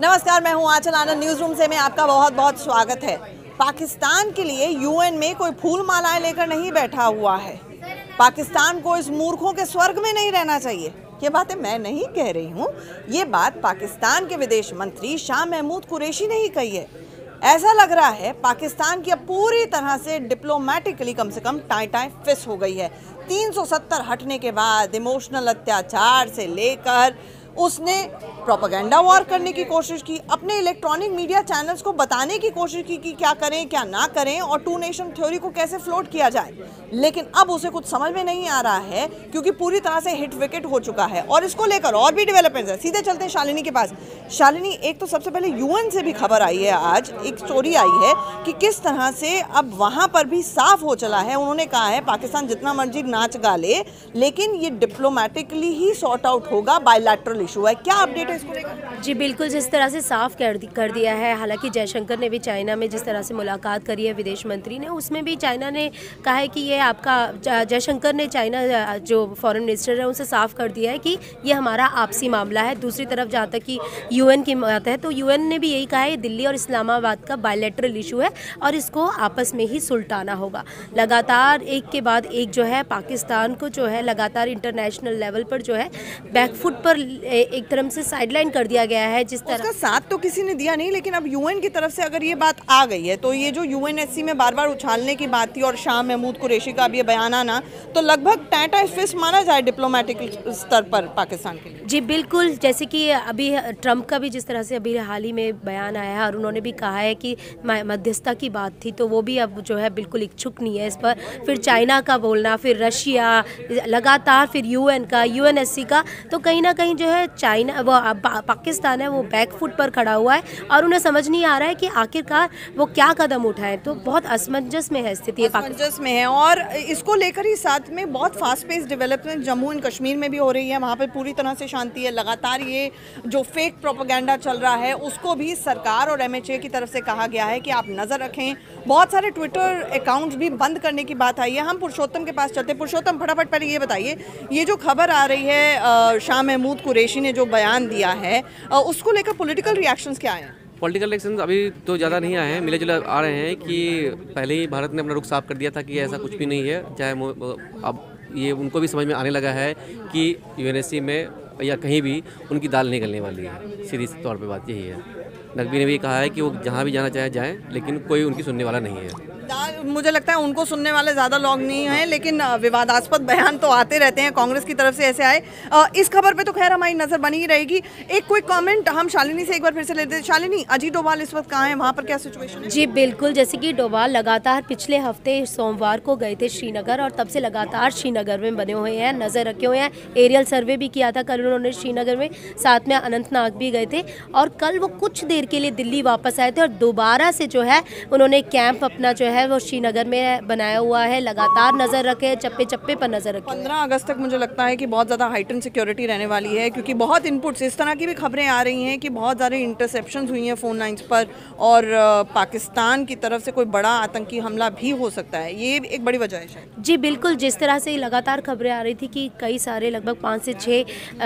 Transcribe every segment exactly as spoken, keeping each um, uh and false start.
नमस्कार, मैं हूं आंचल आनंद। न्यूज रूम से मैं आपका बहुत बहुत स्वागत है। पाकिस्तान के लिए यूएन में कोई फूल मालाएं लेकर नहीं बैठा हुआ है। पाकिस्तान को इस मूर्खों के स्वर्ग में नहीं रहना चाहिए। ये बातें मैं नहीं कह रही हूं, ये बात पाकिस्तान के विदेश मंत्री शाह महमूद कुरैशी ने ही कही है। ऐसा लग रहा है पाकिस्तान की अब पूरी तरह से डिप्लोमेटिकली कम से कम टाई टाई फिस हो गई है। तीन सौ सत्तर हटने के बाद इमोशनल अत्याचार से लेकर उसने प्रोपेगेंडा वॉर करने की कोशिश की, अपने इलेक्ट्रॉनिक मीडिया चैनल्स को बताने की कोशिश की कि क्या करें क्या ना करें और टू नेशन थ्योरी को कैसे फ्लोट किया जाए। लेकिन अब उसे कुछ समझ में नहीं आ रहा है क्योंकि पूरी तरह से हिट विकेट हो चुका है और इसको लेकर और भी डेवलपमेंट्स है। सीधे चलते हैं शालिनी के पास। शालिनी, एक तो सबसे पहले यूएन से भी खबर आई है, आज एक स्टोरी आई है कि किस तरह से अब वहां पर भी साफ हो चला है। उन्होंने कहा है पाकिस्तान जितना मर्जी नाच गा ले, लेकिन ये डिप्लोमेटिकली ही सॉर्ट आउट होगा, बायलैटरल इशू है। क्या अपडेट है इसको लेकर? जी बिल्कुल, जिस तरह से साफ कर दी, कर दिया है। हालांकि जयशंकर ने भी चाइना में जिस तरह से मुलाकात करी है विदेश मंत्री ने, उसमें भी चाइना ने कहा है कि ये आपका, जयशंकर ने चाइना जो फॉरेन मिनिस्टर है उनसे साफ कर दिया है कि ये हमारा आपसी मामला है। दूसरी तरफ जहाँ तक कि यूएन की बात है तो यूएन ने भी यही कहा है दिल्ली और इस्लामाबाद का बायलैटरल इशू है और इसको आपस में ही सुलटाना होगा। लगातार एक के बाद एक जो है पाकिस्तान को जो है लगातार इंटरनेशनल लेवल पर जो है बैकफुट पर एक तरह से साइडलाइन कर दिया गया है। जिस तरह उसका साथ तो किसी ने दिया नहीं, लेकिन अब यूएन की तरफ से अगर ये बात आ गई है तो ये जो यूएनएससी में बार बार उछालने की बात थी और शाह महमूद कुरैशी का अब ये बयान आना, तो लगभग टाटा फिस माना जाए डिप्लोमेटिक स्तर पर पाकिस्तान के लिए। जी बिल्कुल, जैसे कि अभी ट्रंप का भी जिस तरह से अभी हाल ही में बयान आया है और उन्होंने भी कहा है कि मध्यस्थता की बात थी तो वो भी अब जो है बिल्कुल इच्छुक नहीं है इस पर। फिर चाइना का बोलना, फिर रशिया, लगातार फिर यूएन का, यूएनएससी का, तो कहीं ना कहीं जो है चाइना वो पाकिस्तान है वो बैकफुट पर खड़ा हुआ है और उन्हें समझ नहीं आ रहा है कि आखिरकार वो क्या कदम उठाएं। तो बहुत असमंजस में है स्थिति, असमंजस में है। और इसको लेकर ही साथ में बहुत fast pace development Jammu and Kashmir में भी हो रही है। वहाँ पर पूरी तरह से शांति है। लगातार ये जो फेक प्रोपेगेंडा चल रहा है उसको भी सरकार और एमएचए की तरफ से कहा गया है कि आप नज़र रखें। बहुत सारे ट्विटर अकाउंट्स भी बंद करने की बात आई है। हम पुरुषोत्तम के पास चलते। पुरुषोत्तम, फटाफट पहले ये बताइए, ये जो खबर आ रही है शाह महमूद कुरैशी ने जो बयान दिया है उसको लेकर पॉलिटिकल रिएक्शंस क्या हैं? पॉलिटिकल रिएक्शंस अभी तो ज़्यादा नहीं आए हैं, मिले जुले आ रहे हैं कि पहले ही भारत ने अपना रुख साफ कर दिया था कि ऐसा कुछ भी नहीं है। चाहे अब ये उनको भी समझ में आने लगा है कि यूएनएससी में या कहीं भी उनकी दाल नहीं गलने वाली है। सीधी तौर पे बात यही है। नकवी ने भी कहा है कि वो जहाँ भी जाना चाहे जाएँ, लेकिन कोई उनकी सुनने वाला नहीं है। मुझे लगता है उनको सुनने वाले ज़्यादा लोग नहीं हैं, लेकिन विवादास्पद बयान तो आते रहते हैं कांग्रेस की तरफ से ऐसे आए। इस खबर पे तो खैर हमारी नज़र बनी ही रहेगी। एक कोई कमेंट हम शालिनी से एक बार फिर से लेते हैं। शालिनी, अजीत डोभाल इस वक्त कहाँ है, वहाँ पर क्या सिचुएशन है? जी बिल्कुल, जैसे कि डोभाल लगातार पिछले हफ्ते सोमवार को गए थे श्रीनगर और तब से लगातार श्रीनगर में बने हुए हैं, नज़र रखे हुए हैं। एरियल सर्वे भी किया था कल उन्होंने श्रीनगर में, साथ में अनंतनाग भी गए थे और कल वो कुछ देर के लिए दिल्ली वापस आए थे और दोबारा से जो है उन्होंने कैंप अपना जो है वो श्रीनगर में बनाया हुआ है। लगातार नजर रखे, चप्पे चप्पे पर नजर रखे। पंद्रह अगस्त तक मुझे लगता है कि बहुत ज़्यादा हाइटन सिक्योरिटी रहने वाली है क्योंकि बहुत इनपुट्स, इस तरह की भी खबरें आ रही हैं कि बहुत ज़्यादा इंटरसेप्शंस हुई हैं फ़ोन लाइंस पर और पाकिस्तान की तरफ से कोई बड़ा आतंकी हमला भी हो सकता है। ये एक बड़ी वजह है शायद। जी बिल्कुल, जिस तरह से लगातार खबरें आ रही थी कि कई सारे लगभग पाँच से छः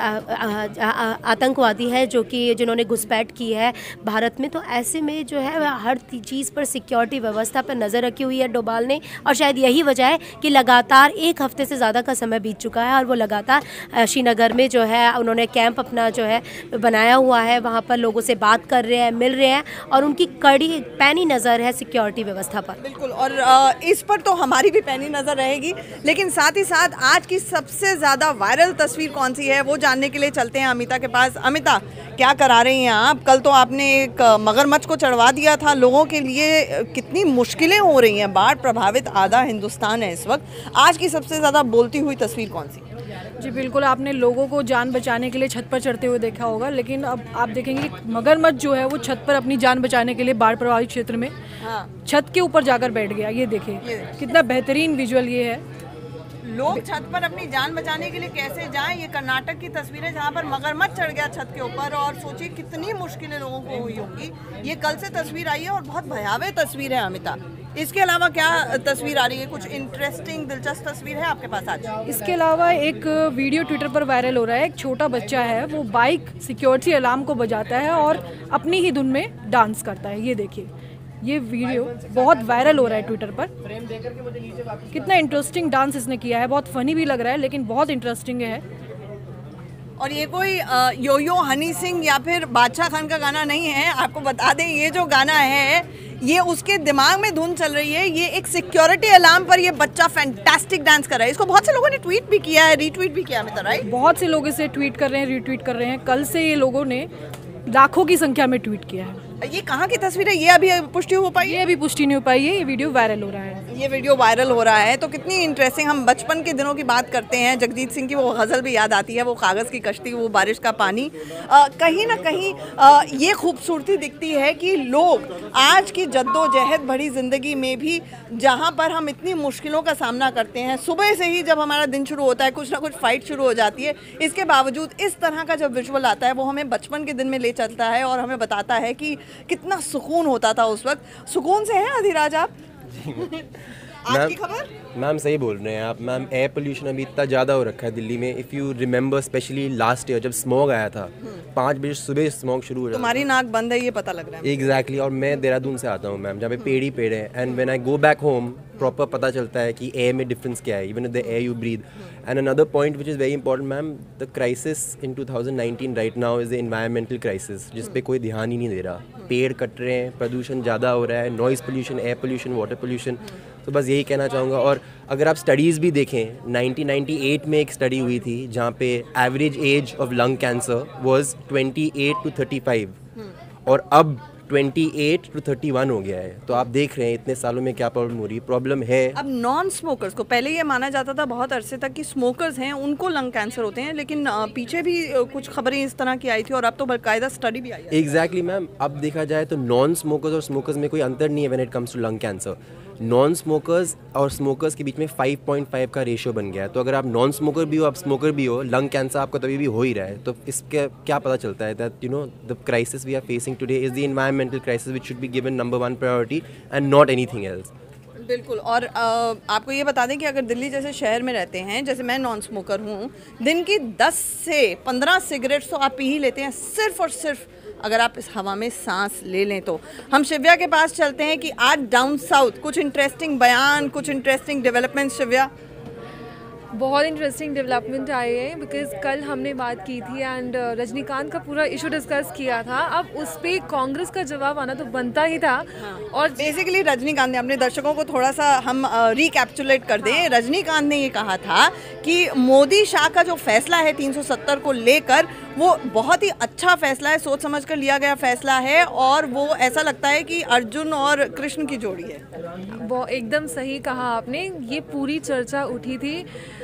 आतंकवादी हैं जो कि जिन्होंने घुसपैठ की है भारत में, तो ऐसे में जो है हर चीज़ पर सिक्योरिटी व्यवस्था पर नज़र रखी हुई है डोभाल ने। और शायद यही वजह है कि लगातार एक हफ्ते से ज़्यादा का समय बीत चुका है और वो लगातार श्रीनगर में जो है उन्होंने कैंप अपना जो है बनाया हुआ है। वहाँ पर लोगों से बात कर रहे हैं, मिल रहे हैं और उनकी कड़ी पैनी नज़र है सिक्योरिटी व्यवस्था पर। बिल्कुल, और इस पर तो हमारी भी पैनी नज़र रहेगी। लेकिन साथ ही साथ आज की सबसे ज़्यादा वायरल तस्वीर कौन सी है वो जानने के लिए चलते हैं अमिता के पास। अमिता, क्या करा रही हैं आप? कल तो आपने एक मगरमच्छ को चढ़वा दिया था। लोगों के लिए कितनी मुश्किलें हो रही हैं, बाढ़ प्रभावित आधा हिंदुस्तान है इस वक्त। आज की सबसे ज़्यादा बोलती हुई तस्वीर कौन सी? जी बिल्कुल, आपने लोगों को जान बचाने के लिए छत पर चढ़ते हुए देखा होगा, लेकिन अब आप देखेंगे कि मगरमच्छ जो है वो छत पर अपनी जान बचाने के लिए बाढ़ प्रभावित क्षेत्र में हाँ। छत के ऊपर जाकर बैठ गया। ये देखिए कितना बेहतरीन विजुअल ये है। लोग छत पर अपनी जान बचाने के लिए कैसे जाएं? ये कर्नाटक की तस्वीरें जहां पर मगरमच्छ चढ़ गया छत के ऊपर, और सोचिए कितनी मुश्किलें लोगों को हुई होंगी। ये कल से तस्वीर आई है और बहुत भयावह तस्वीर है अमिता। इसके अलावा क्या तस्वीर आ रही है? कुछ इंटरेस्टिंग दिलचस्प तस्वीर है आपके पास आज? इसके अलावा एक वीडियो ट्विटर पर वायरल हो रहा है। एक छोटा बच्चा है, वो बाइक सिक्योरिटी अलार्म को बजाता है और अपनी ही धुन में डांस करता है। ये देखिए, ये वीडियो बहुत वायरल हो रहा है ट्विटर पर। कितना इंटरेस्टिंग डांस इसने किया है, बहुत फनी भी लग रहा है लेकिन बहुत इंटरेस्टिंग है। और ये कोई अ, यो यो हनी सिंह या फिर बादशाह खान का गाना नहीं है। आपको बता दें, ये जो गाना है ये उसके दिमाग में धुन चल रही है। ये एक सिक्योरिटी अलार्म पर ये बच्चा फैंटास्टिक डांस कर रहा है। इसको बहुत से लोगों ने ट्वीट भी किया है, रीट्वीट भी किया है, राइट? बहुत से लोग इसे ट्वीट कर रहे हैं, रीट्वीट कर रहे हैं। कल से ये लोगों ने लाखों की संख्या में ट्वीट किया है। ये कहाँ की तस्वीर है? ये अभी पुष्टि हो पाई ये अभी पुष्टि नहीं हो पाई है। ये वीडियो वायरल हो रहा है। ये वीडियो वायरल हो रहा है तो कितनी इंटरेस्टिंग। हम बचपन के दिनों की बात करते हैं, जगजीत सिंह की वो गज़ल भी याद आती है, वो कागज़ की कश्ती, वो बारिश का पानी। आ, कहीं ना कहीं आ, ये खूबसूरती दिखती है कि लोग आज की जद्दोजहद भरी ज़िंदगी में भी, जहाँ पर हम इतनी मुश्किलों का सामना करते हैं, सुबह से ही जब हमारा दिन शुरू होता है कुछ ना कुछ फाइट शुरू हो जाती है, इसके बावजूद इस तरह का जब विजुअल आता है वो हमें बचपन के दिन में ले चलता है और हमें बताता है कि कितना सुकून होता था उस वक्त। सुकून से हैं अधिराज आप? आज की खबर? मैम सही बोल रहे हैं आप। मैम एयर पोल्यूशन अभी इतना ज़्यादा हो रखा है दिल्ली में। If you remember specially last year जब स्मॉग आया था, पाँच बजे सुबह स्मॉग शुरू हो जाता। तुम्हारी नाक बंद है ये पता लग रहा है। एग्जैक्टली। और मैं देहरादून से आता हूँ मैम, जहाँ पे पेड़ ही पेड़ है। And when I go back home proper पता चलता है कि एयर में डिफरेंस क्या है, even the air you breathe. And another point which is very important ma'am, the crisis in two thousand nineteen right now is the environmental crisis, जिस पे कोई ध्यान ही नहीं दे रहा। पेड़ कट रहे हैं, प्रदूषण ज़्यादा हो रहा है, noise pollution, air pollution, water pollution. तो बस यही कहना चाहूँगा। और अगर आप स्टडीज़ भी देखें, नाइनटीन नाइंटी एट में एक स्टडी हुई थी जहाँ पे average age of lung cancer was twenty eight to thirty five और अब twenty eight to thirty one हो गया है। तो आप देख रहे हैं इतने सालों में क्या प्रॉब्लम हो रही है। प्रॉब्लम है। अब नॉन स्मोकर्स को, पहले ये माना जाता था बहुत अरसे तक कि स्मोकर्स हैं उनको लंग कैंसर होते हैं, लेकिन अ, पीछे भी अ, कुछ खबरें इस तरह की आई थी और अब तो बाकायदा स्टडी भी आई है। Exactly ma'am. अब देखा जाए तो नॉन स्मोकर्स और स्मोकर्स में कोई अंतर नहीं है when it comes to lung cancer. Non smokers और स्मोकर्स के बीच में फाइव पॉइंट फाइव का रेशियो बन गया है। तो अगर आप नॉन स्मोकर भी हो, आप स्मोकर भी हो, लंग कैंसर आपको तभी भी हो ही रहा है। तो इसके क्या पता चलता है that you know the crisis we are facing today is the environmental crisis which should be given number one priority and not anything else. बिल्कुल। और अ, आपको ये बता दें कि अगर दिल्ली जैसे शहर में रहते हैं, जैसे मैं नॉन स्मोकर हूँ, दिन की दस से पंद्रह सिगरेट्स तो आप पी ही लेते हैं, सिर्फ और सिर्फ अगर आप इस हवा में सांस ले लें तो। हम शिव्या के पास चलते हैं कि आज डाउन साउथ कुछ इंटरेस्टिंग बयान, कुछ इंटरेस्टिंग डेवलपमेंट। शिव्या, बहुत इंटरेस्टिंग डेवलपमेंट आए हैं बिकॉज कल हमने बात की थी एंड रजनीकांत का पूरा इशू डिस्कस किया था। अब उस पर कांग्रेस का जवाब आना तो बनता ही था। हाँ। और बेसिकली रजनीकांत ने, अपने दर्शकों को थोड़ा सा हम रिकैप्चुलेट कर दें। हाँ। रजनीकांत ने ये कहा था कि मोदी शाह का जो फैसला है तीन सौ सत्तर को लेकर, वो बहुत ही अच्छा फैसला है, सोच समझ कर लिया गया फैसला है और वो ऐसा लगता है कि अर्जुन और कृष्ण की जोड़ी है। वो एकदम सही कहा आपने। ये पूरी चर्चा उठी थी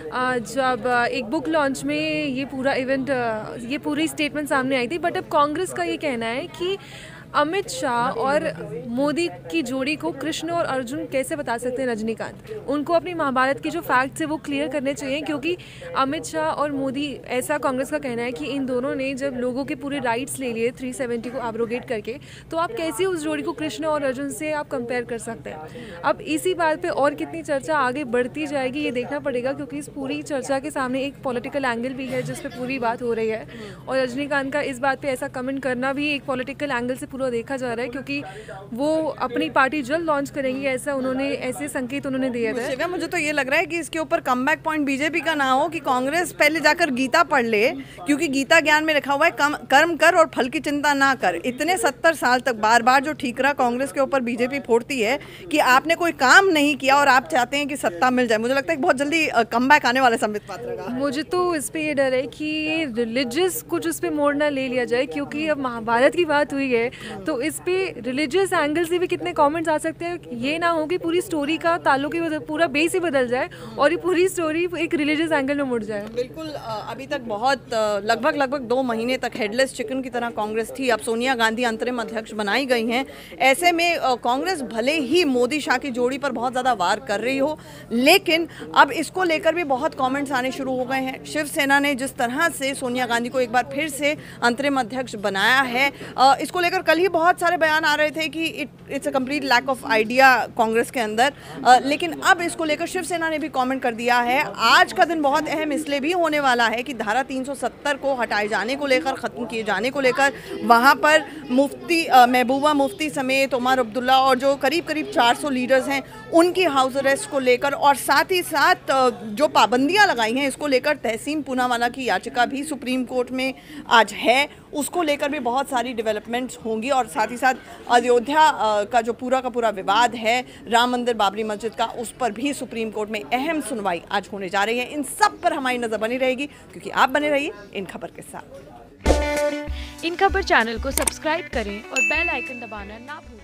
जब एक बुक लॉन्च में ये पूरा इवेंट, ये पूरी स्टेटमेंट सामने आई थी। बट अब कांग्रेस का ये कहना है कि अमित शाह और मोदी की जोड़ी को कृष्ण और अर्जुन कैसे बता सकते हैं रजनीकांत। उनको अपनी महाभारत के जो फैक्ट्स है वो क्लियर करने चाहिए, क्योंकि अमित शाह और मोदी, ऐसा कांग्रेस का कहना है कि इन दोनों ने जब लोगों के पूरे राइट्स ले लिए थ्री सेवेंटी को एब्रोगेट करके, तो आप कैसे उस जोड़ी को कृष्ण और अर्जुन से आप कंपेयर कर सकते हैं। अब इसी बात पर और कितनी चर्चा आगे बढ़ती जाएगी ये देखना पड़ेगा, क्योंकि इस पूरी चर्चा के सामने एक पॉलिटिकल एंगल भी है जिस पर पूरी बात हो रही है। और रजनीकांत का इस बात पर ऐसा कमेंट करना भी एक पॉलिटिकल एंगल से देखा जा रहा है, क्योंकि वो अपनी पार्टी जल्द लॉन्च करेंगे, ऐसा उन्होंने, ऐसे संकेत उन्होंने दिए थे। मुझे तो ये लग रहा है कि इसके ऊपर कमबैक पॉइंट बीजेपी का ना हो कि कांग्रेस पहले जाकर गीता पढ़ ले, क्योंकि गीता ज्ञान में लिखा हुआ है कम, कर्म कर और फल की चिंता ना कर। इतने सत्तर साल तक बार बार जो ठीकरा कांग्रेस के ऊपर बीजेपी फोड़ती है कि आपने कोई काम नहीं किया और आप चाहते हैं कि सत्ता मिल जाए, मुझे लगता है कि बहुत जल्दी कमबैक आने वाला संबित पात्रा का। मुझे तो इस पर यह डर है कि रिलीजियस कुछ उस पर मोड़ ना ले लिया जाए, क्योंकि अब महाभारत की बात हुई है तो इस पे रिलीजियस एंगल से भी कितने कमेंट्स आ सकते हैं, ये ना हो कि पूरी स्टोरी का ताल्लुक ही पूरा बेस ही बदल जाए और ये पूरी स्टोरी एक रिलीजियस एंगल में मुड़ जाए। बिल्कुल, अभी तक बहुत लगभग लगभग दो महीने तक हेडलेस चिकन की तरह कांग्रेस थी। अब सोनिया गांधी अंतरिम अध्यक्ष बनाई गई हैं। ऐसे में कांग्रेस भले ही मोदी शाह की जोड़ी पर बहुत ज़्यादा वार कर रही हो, लेकिन अब इसको लेकर भी बहुत कमेंट्स आने शुरू हो गए हैं। शिवसेना ने जिस तरह से सोनिया गांधी को एक बार फिर से अंतरिम अध्यक्ष बनाया है, इसको लेकर कल ही बहुत सारे बयान आ रहे थे कि it it's a complete lack of idea Congress के अंदर, लेकिन अब इसको लेकर शिवसेना ने भी कमेंट कर दिया है। आज का दिन बहुत अहम इसलिए भी होने वाला है कि धारा तीन सौ सत्तर को हटाए जाने को लेकर, ख़त्म किए जाने को लेकर वहाँ पर मुफ्ती महबूबा मुफ्ती समेत उमर अब्दुल्ला और जो करीब करीब चार सौ लीडर्स हैं उनकी हाउस अरेस्ट को लेकर, और साथ ही साथ जो पाबंदियां लगाई हैं इसको लेकर तहसीन पूनावाला की याचिका भी सुप्रीम कोर्ट में आज है, उसको लेकर भी बहुत सारी डेवलपमेंट्स होंगी। और साथ ही साथ अयोध्या का जो पूरा का पूरा विवाद है राम मंदिर बाबरी मस्जिद का, उस पर भी सुप्रीम कोर्ट में अहम सुनवाई आज होने जा रही है। इन सब पर हमारी नज़र बनी रहेगी, क्योंकि आप बने रहिए इन खबर के साथ। इन खबर चैनल को सब्सक्राइब करें और बेल आइकन दबाना ना भूलें।